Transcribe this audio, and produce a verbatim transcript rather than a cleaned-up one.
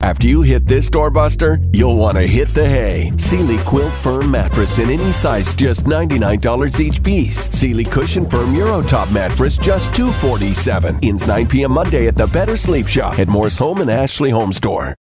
After you hit this doorbuster, you'll want to hit the hay. Sealy Quilt Firm Mattress in any size, just ninety-nine dollars each piece. Sealy Cushion Firm Eurotop Mattress, just two forty-seven. Ends nine p.m. Monday at the Better Sleep Shop at Morse Home and Ashley Home Store.